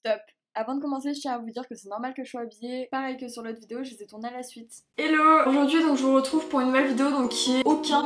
Top. Avant de commencer, je tiens à vous dire que c'est normal que je sois habillée. Pareil que sur l'autre vidéo, je les ai tournées à la suite. Hello! Aujourd'hui, donc je vous retrouve pour une nouvelle vidéo donc qui est aucun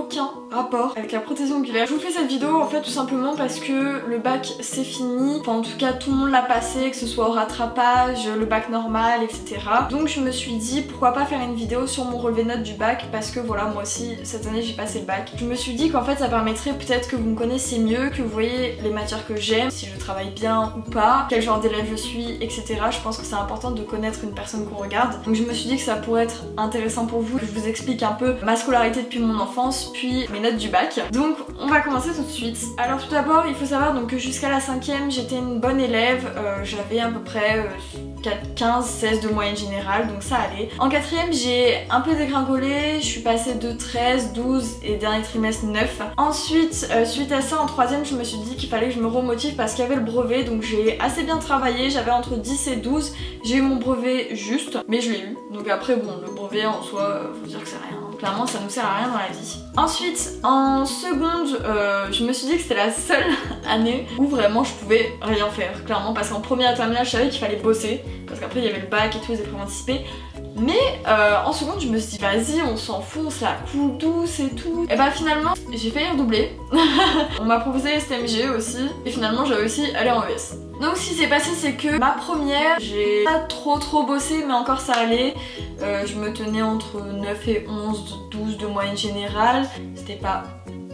rapport avec la prothèse oculaire. Je vous fais cette vidéo en fait tout simplement parce que le bac c'est fini. Enfin en tout cas tout le monde l'a passé, que ce soit au rattrapage, le bac normal, etc. Donc je me suis dit pourquoi pas faire une vidéo sur mon relevé de notes du bac parce que voilà moi aussi cette année j'ai passé le bac. Je me suis dit qu'en fait ça permettrait peut-être que vous me connaissez mieux, que vous voyez les matières que j'aime, si je travaille bien ou pas, quel genre d'élève je suis, etc. Je pense que c'est important de connaître une personne qu'on regarde. Donc je me suis dit que ça pourrait être intéressant pour vous que je vous explique un peu ma scolarité depuis mon enfance, puis mes notes du bac. Donc on va commencer tout de suite. Alors tout d'abord il faut savoir donc que jusqu'à la 5e j'étais une bonne élève, j'avais à peu près 15-16 de moyenne générale, donc ça allait. En 4e j'ai un peu dégringolé, je suis passée de 13, 12 et dernier trimestre 9. Ensuite suite à ça en 3e je me suis dit qu'il fallait que je me remotive parce qu'il y avait le brevet, donc j'ai assez bien travaillé, j'avais entre 10 et 12, j'ai eu mon brevet juste, mais je l'ai eu. Donc après bon le brevet en soi, faut dire que c'est rien. Clairement ça nous sert à rien dans la vie. Ensuite en seconde je me suis dit que c'était la seule année où vraiment je pouvais rien faire clairement parce qu'en première terminale je savais qu'il fallait bosser parce qu'après il y avait le bac et tout, les épreuves anticipées. Mais en seconde je me suis dit vas-y on s'en fout, on se la coule douce et tout. Et bah finalement j'ai failli redoubler. On m'a proposé STMG aussi et finalement j'ai réussi à aller en ES. Donc ce qui s'est passé c'est que ma première j'ai pas trop bossé mais encore ça allait. Je me tenais entre 9 et 11, 12 de moyenne générale. C'était pas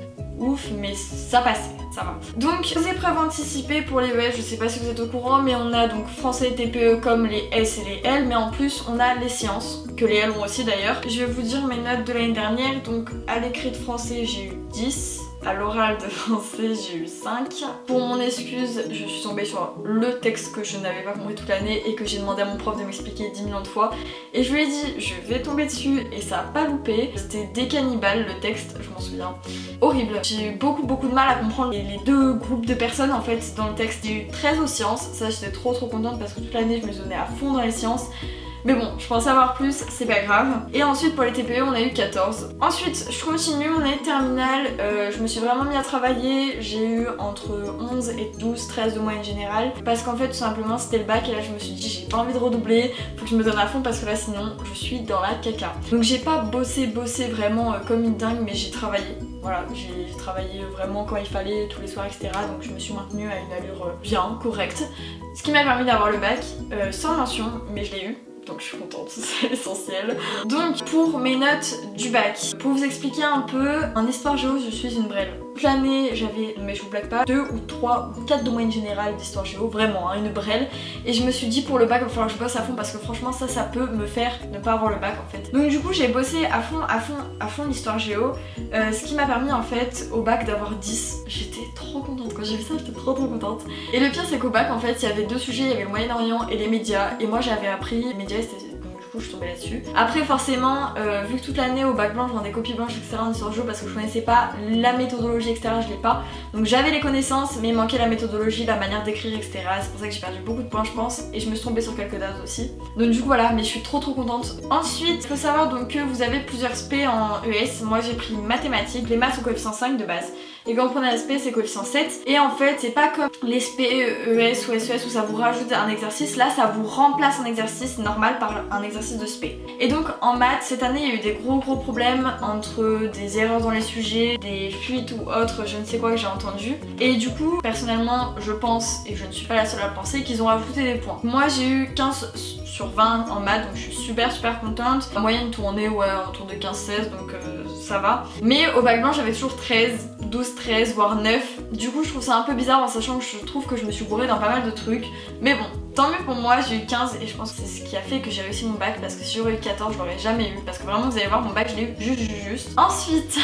ouf mais ça passait, ça va. Donc les épreuves anticipées pour les ES, je sais pas si vous êtes au courant mais on a donc français TPE comme les S et les L, mais en plus on a les sciences, que les L ont aussi d'ailleurs. Je vais vous dire mes notes de l'année dernière, donc à l'écrit de français j'ai eu 10. À l'oral de français j'ai eu 5. Pour mon excuse je suis tombée sur le texte que je n'avais pas compris toute l'année et que j'ai demandé à mon prof de m'expliquer 10 millions de fois et je lui ai dit je vais tomber dessus et ça a pas loupé. C'était des cannibales le texte, je m'en souviens. Horrible. J'ai eu beaucoup de mal à comprendre les deux groupes de personnes en fait dans le texte. J'ai eu 13 aux sciences, ça j'étais trop contente parce que toute l'année je me donnais à fond dans les sciences. Mais bon, je pensais avoir plus, c'est pas grave. Et ensuite pour les TPE on a eu 14. Ensuite je continue mon année de terminale, je me suis vraiment mis à travailler. J'ai eu entre 11 et 12, 13 de moyenne générale. Parce qu'en fait tout simplement c'était le bac et là je me suis dit j'ai pas envie de redoubler, faut que je me donne à fond parce que là sinon je suis dans la caca. Donc j'ai pas bossé vraiment comme une dingue mais j'ai travaillé. Voilà, j'ai travaillé vraiment quand il fallait, tous les soirs, etc. Donc je me suis maintenue à une allure bien, correcte. Ce qui m'a permis d'avoir le bac, sans mention, mais je l'ai eu. Donc je suis contente, c'est essentiel. Donc pour mes notes du bac, pour vous expliquer un peu, en histoire géo je suis une brêle. Toute l'année j'avais, mais je vous blague pas, 2 ou 3 ou 4 de moyenne générale d'histoire géo, vraiment hein, une brêle. Et je me suis dit pour le bac il va falloir que je bosse à fond parce que franchement ça peut me faire ne pas avoir le bac en fait. Donc du coup j'ai bossé à fond l'histoire géo, ce qui m'a permis en fait au bac d'avoir 10. J'étais trop contente, quand j'ai vu ça j'étais trop contente. Et le pire c'est qu'au bac en fait il y avait deux sujets, il y avait le Moyen-Orient et les médias. Et moi j'avais appris les médias, donc du coup je suis tombée là-dessus. Après forcément vu que toute l'année au bac blanc je vendais copies blanches etc en histoire géo parce que je connaissais pas la méthodologie etc, je l'ai pas. Donc j'avais les connaissances mais il manquait la méthodologie, la manière d'écrire etc. C'est pour ça que j'ai perdu beaucoup de points je pense et je me suis tombée sur quelques dates aussi. Donc du coup voilà, mais je suis trop contente. Ensuite il faut savoir donc que vous avez plusieurs SP en ES. Moi j'ai pris mathématiques, les maths au coefficient 5 de base. Et quand on prenait la SP c'est coefficient 7. Et en fait c'est pas comme les SP ES ou SES où ça vous rajoute un exercice, là ça vous remplace un exercice normal par un exercice de SP. Et donc en maths cette année il y a eu des gros problèmes entre des erreurs dans les sujets, des fuites ou autres, je ne sais quoi que j'ai entendu. Et du coup personnellement je pense, et je ne suis pas la seule à le penser, qu'ils ont rajouté des points. Moi j'ai eu 15 sur 20 en maths donc je suis super contente. La moyenne tournait ouais autour de 15-16 donc ça va. Mais au bac blanc j'avais toujours 13, 12, 13 voire 9. Du coup je trouve ça un peu bizarre en sachant que je trouve que je me suis bourrée dans pas mal de trucs. Mais bon, tant mieux pour moi, j'ai eu 15 et je pense que c'est ce qui a fait que j'ai réussi mon bac parce que si j'aurais eu 14 je l'aurais jamais eu. Parce que vraiment vous allez voir mon bac je l'ai eu juste. Ensuite...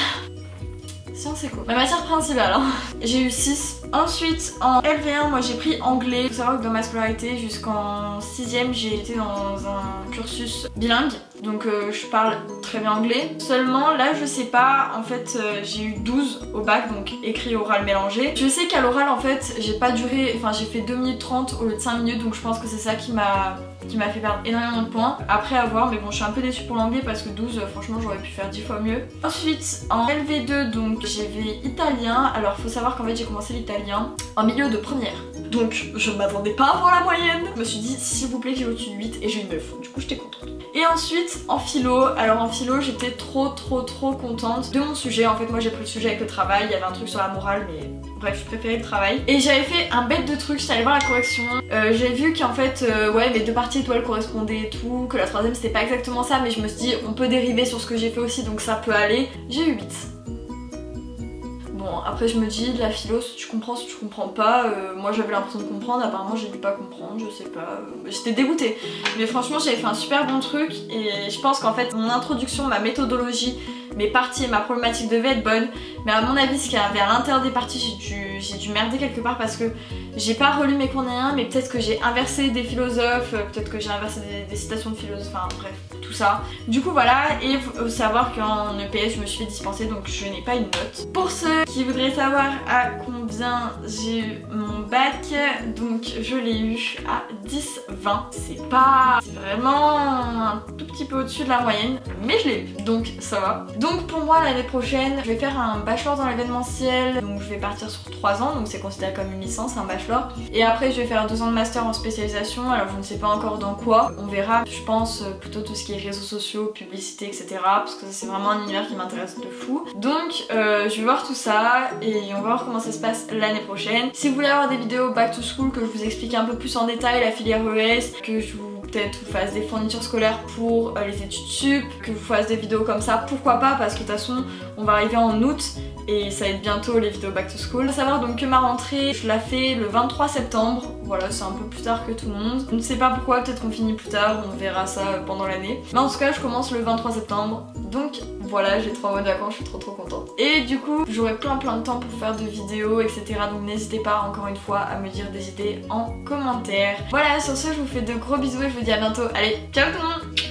Sciences éco, ma matière principale hein. J'ai eu 6. Ensuite en LV1 moi j'ai pris anglais. Il faut savoir que dans ma scolarité jusqu'en 6ème j'ai été dans un cursus bilingue. donc je parle très bien anglais. Seulement là je sais pas, en fait j'ai eu 12 au bac, donc écrit oral mélangé. Je sais qu'à l'oral en fait j'ai pas duré, enfin j'ai fait 2 minutes 30 au lieu de 5 minutes, donc je pense que c'est ça qui m'a fait perdre énormément de points. Après à voir, mais bon je suis un peu déçue pour l'anglais parce que 12 franchement j'aurais pu faire 10 fois mieux. Ensuite en LV2 donc j'avais italien. Alors faut savoir qu'en fait j'ai commencé l'italien en milieu de première, donc je ne m'attendais pas à avoir la moyenne. Je me suis dit s'il vous plaît j'ai au-dessus de 8 et j'ai eu 9, du coup j'étais contente. Et ensuite en philo, alors en philo j'étais trop contente de mon sujet. En fait moi j'ai pris le sujet avec le travail, il y avait un truc sur la morale mais bref je préférais le travail. Et j'avais fait un bête de truc, j'étais allée voir la correction. J'ai vu qu'en fait ouais mes 2 parties étoiles correspondaient et tout, que la troisième c'était pas exactement ça, mais je me suis dit on peut dériver sur ce que j'ai fait aussi donc ça peut aller. J'ai eu 8. Bon après je me dis de la philo si tu comprends si tu comprends pas, moi j'avais l'impression de comprendre, apparemment j'ai dû pas comprendre, je sais pas, j'étais dégoûtée. Mais franchement j'avais fait un super bon truc et je pense qu'en fait mon introduction, ma méthodologie, mes parties et ma problématique devaient être bonnes. Mais à mon avis ce qu'il y avait à l'intérieur des parties j'ai dû merder quelque part parce que j'ai pas relu mes cours ni rien, mais peut-être que j'ai inversé des philosophes, peut-être que j'ai inversé des citations de philosophes, enfin bref, tout ça. Du coup voilà, et faut savoir qu'en EPS je me suis fait dispenser donc je n'ai pas une note. Pour ceux qui voudraient savoir à combien j'ai eu mon bac, donc je l'ai eu à 10-20. C'est vraiment un tout petit peu au-dessus de la moyenne, mais je l'ai eu, donc ça va. Donc pour moi l'année prochaine, je vais faire un bachelor dans l'événementiel, donc je vais partir sur 3 ans, donc c'est considéré comme une licence, un bachelor. Et après je vais faire 2 ans de master en spécialisation, alors je ne sais pas encore dans quoi, on verra. Je pense plutôt tout ce qui est réseaux sociaux, publicité, etc. Parce que ça c'est vraiment un univers qui m'intéresse de fou. Donc je vais voir tout ça et on va voir comment ça se passe l'année prochaine. Si vous voulez avoir des vidéos back to school, que je vous explique un peu plus en détail la filière ES, que je vous peut-être vous fasse des fournitures scolaires pour les études sup, que je vous fasse des vidéos comme ça, pourquoi pas, parce que de toute façon on va arriver en août et ça va être bientôt les vidéos back to school. Faut savoir donc que ma rentrée, je la fais le 23 septembre, voilà c'est un peu plus tard que tout le monde. Je ne sais pas pourquoi, peut-être qu'on finit plus tard, on verra ça pendant l'année. Mais en tout cas je commence le 23 septembre, donc voilà j'ai 3 mois de vacances, je suis trop contente. Et du coup j'aurai plein de temps pour faire de vidéos etc, donc n'hésitez pas encore une fois à me dire des idées en commentaire. Voilà sur ce je vous fais de gros bisous et je vous dis à bientôt, allez ciao tout le monde.